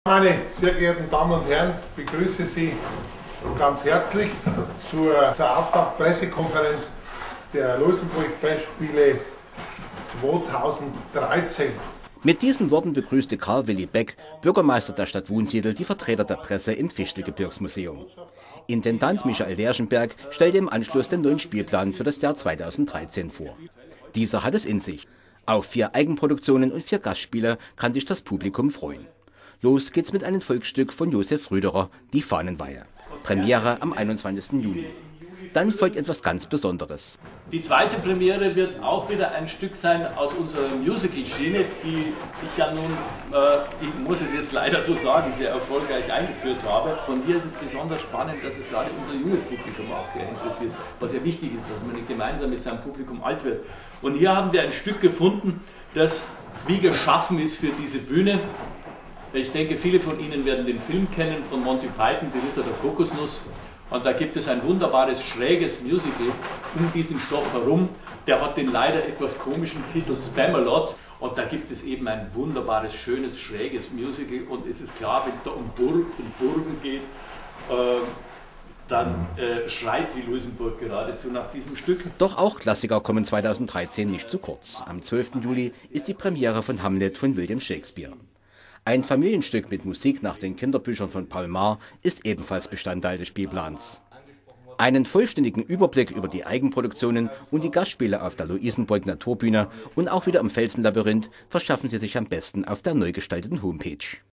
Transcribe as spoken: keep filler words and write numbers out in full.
Meine sehr geehrten Damen und Herren, ich begrüße Sie ganz herzlich zur, zur Auftaktpressekonferenz der Luisenburg-Festspiele zweitausenddreizehn. Mit diesen Worten begrüßte Karl Willi Beck, Bürgermeister der Stadt Wunsiedel, die Vertreter der Presse im Fichtelgebirgsmuseum. Intendant Michael Lerchenberg stellte im Anschluss den neuen Spielplan für das Jahr zweitausenddreizehn vor. Dieser hat es in sich. Auf vier Eigenproduktionen und vier Gastspiele kann sich das Publikum freuen. Los geht's mit einem Volksstück von Josef Rüderer, Die Fahnenweihe. Premiere am einundzwanzigsten Juni. Dann folgt etwas ganz Besonderes. Die zweite Premiere wird auch wieder ein Stück sein aus unserer Musical-Schiene, die ich ja nun, äh, ich muss es jetzt leider so sagen, sehr erfolgreich eingeführt habe. Von hier ist es besonders spannend, dass es gerade unser junges Publikum auch sehr interessiert, was ja wichtig ist, dass man nicht gemeinsam mit seinem Publikum alt wird. Und hier haben wir ein Stück gefunden, das wie geschaffen ist für diese Bühne. Ich denke, viele von Ihnen werden den Film kennen von Monty Python, Die Ritter der Kokosnuss. Und da gibt es ein wunderbares, schräges Musical um diesen Stoff herum. Der hat den leider etwas komischen Titel Spamalot. Und da gibt es eben ein wunderbares, schönes, schräges Musical. Und es ist klar, wenn es da um Burg und Burgen geht, äh, dann äh, schreit die Luisenburg geradezu nach diesem Stück. Doch auch Klassiker kommen zweitausenddreizehn nicht zu kurz. Am zwölften Juli ist die Premiere von Hamlet von William Shakespeare. Ein Familienstück mit Musik nach den Kinderbüchern von Paul Maar ist ebenfalls Bestandteil des Spielplans. Einen vollständigen Überblick über die Eigenproduktionen und die Gastspiele auf der Luisenburg Naturbühne und auch wieder im Felsenlabyrinth verschaffen Sie sich am besten auf der neu gestalteten Homepage.